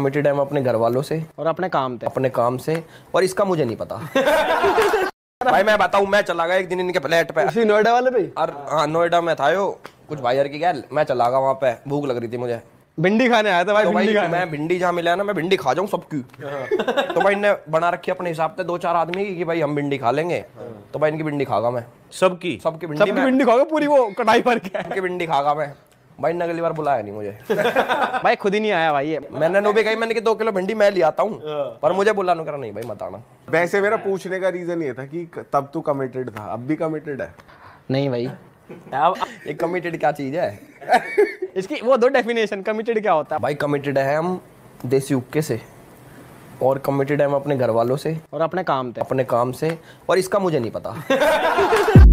Committed है मैं अपने घर वालों से और अपने काम से, और इसका मुझे नहीं पता। भाई मैं बताऊं, मैं चला गया एक दिन इनके फ्लैट पे, नोएडा वाले पे। और हाँ नोएडा में था यो, कुछ भाई यार की क्या, मैं चला गया वहाँ पे, भूख लग रही थी मुझे, भिंडी खाने आया था भाई। तो भिंडी भाई खाने। मैं भिंडी जहाँ मिला है ना, मैं भिंडी खा जाऊँ सबकी। तो भाई इनने बना रखी अपने हिसाब से 2-4 आदमी की कि भाई हम भिंडी खा लेंगे, तो भाई इनकी भिंडी खागा मैं, सबकी सबकी भिंडी खाओगे पूरी, वो कढ़ाई भर के। सबकी भिंडी खागा मैं। भाई ने अगली बार बुलाया नहीं मुझे। भाई खुद ही नहीं आया भाई ये। मैंने नो भी कही, मैंने कि 2 किलो भिंडी मैं ले आता हूँ, पर मुझे बुलाने करा नहीं भाई मत आना। वैसे मेरा पूछने का रीजन ये था कि तब तू कमिटेड था, अब भी कमिटेड है? नहीं भाई, अब एक कमिटेड क्या चीज है? इसकी वो दो डेफिनेशन, कमिटेड क्या होता है? भाई कमिटेड है हम देसी उक्के से, और कमिटेड है हम अपने घर वालों से और अपने काम से, और इसका मुझे नहीं पता।